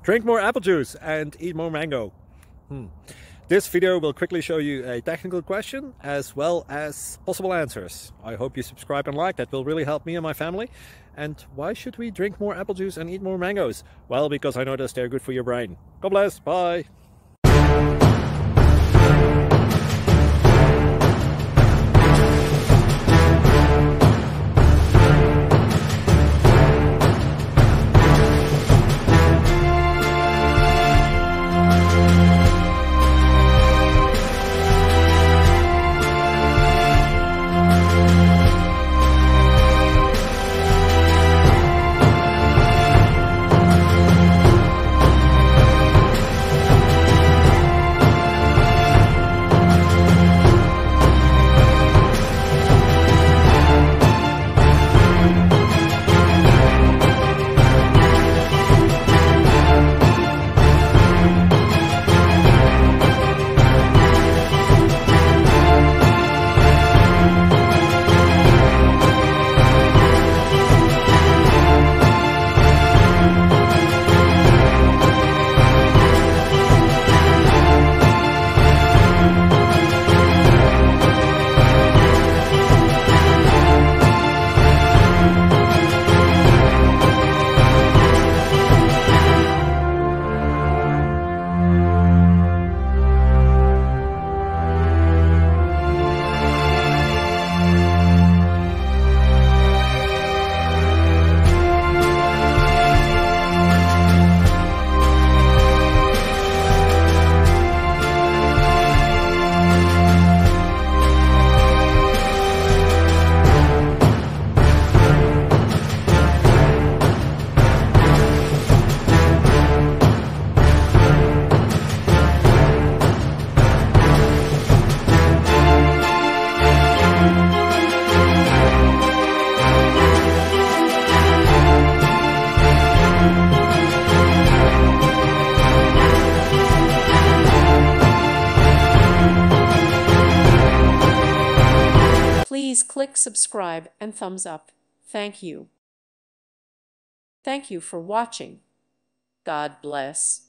Drink more apple juice and eat more mango. This video will quickly show you a technical question as well as possible answers. I hope you subscribe and like, that will really help me and my family. And why should we drink more apple juice and eat more mangoes? Well, because I noticed they're good for your brain. God bless, bye! Please click subscribe and thumbs up. Thank you. Thank you for watching. God bless.